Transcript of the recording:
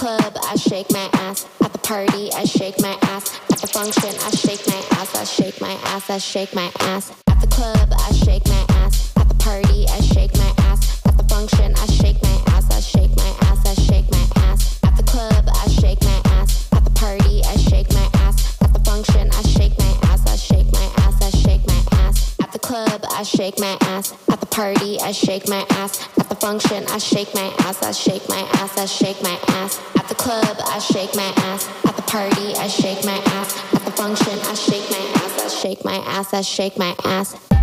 club, I shake my ass. At the party, I shake my ass. At the function, I shake my ass. I shake my ass. I shake my ass. At the club, I shake my ass. At the party, I shake my ass. At the function, I shake my ass. I shake my ass. I shake my ass. At the club, I shake my ass. At the party, I shake my ass. At the function, I shake my ass. I shake my ass. I shake my ass. At the club, I shake my ass. At the party, I shake my ass. At the function, I shake my ass. I shake my ass. I shake my ass. At the club, I shake my ass. At the party, I shake my ass. At the function, I shake my ass. I shake my ass. I shake my ass.